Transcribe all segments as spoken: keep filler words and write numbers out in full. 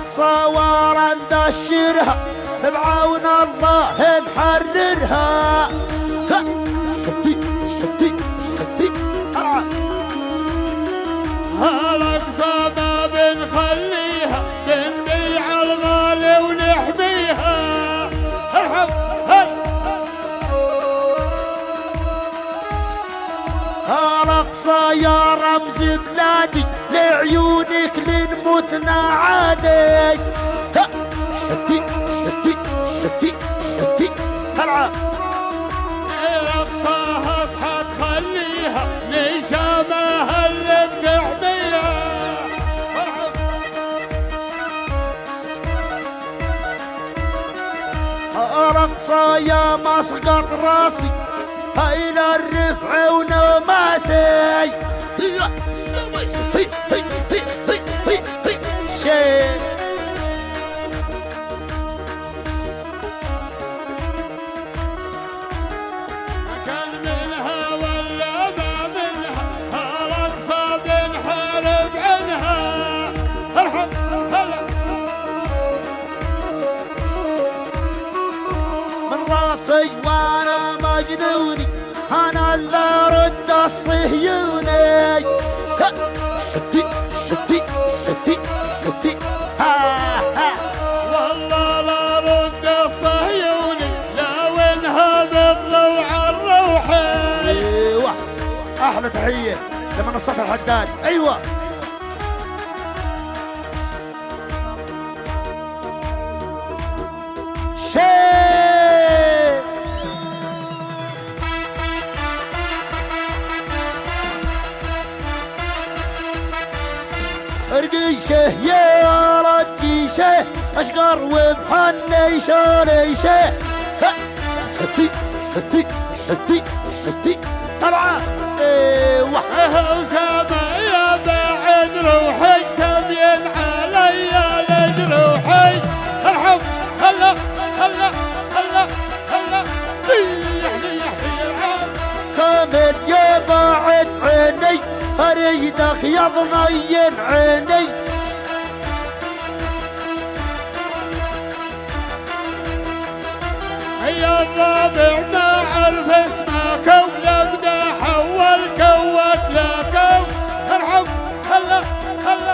الاقصى ورا ندشرها بعون الله نحررها. الاقصى ما بنخليها بنبيع الغالي ونحميها. ارحب الاقصى يا رمز بلادي لعيونك لنموت نعادي. الاقصى اصحى تخليها نشامها اللي بنحميها. الاقصى يا مسقط راسي الى الرفع ونماسي. شيء كان منها ولا ما منها الاقصى بنحارب عنها. ارحب هلا من راسي وانا مجنوني انا اللي ارد الصهيوني. والله لا رد الصهيوني لو انها بضلوع الروحي. ايوه احلى تحيه لمنصة الحداد. ايوه شيء رقيشه يا رقيشه اشقر ومحني شريشه. هدي هدي هدي هدي العب. ايوه وسامة يا بعد روحي سمين علي لجروحي. ارحب هلا هلا هلا هلا ريح ريح العاب كامل يا بعد عيني اريدك يا ضنين عيني. يا الرابع ما عرف اسمك ولا بدا حول كوك لكو. ارحب هلا هلا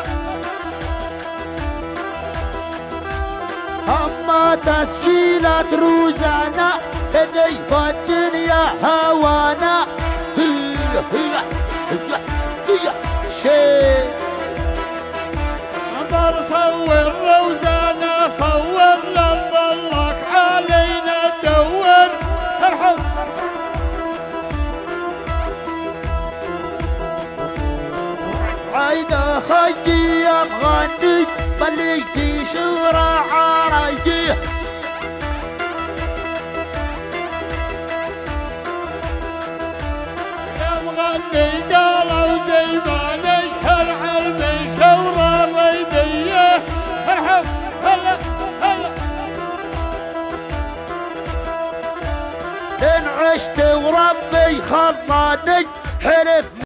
اما تسجيلات روزانا كذيف الدنيا هوانا. شيء عمر صور روزانا صور لنظلك علينا تدور. ارحب عيدا خيي بغني بليتي شورى عرايدي. يا مغني قالوا زيماني العلم شورى الريديه. ارحب هلا هلا ان عشت وربي خلاني حلف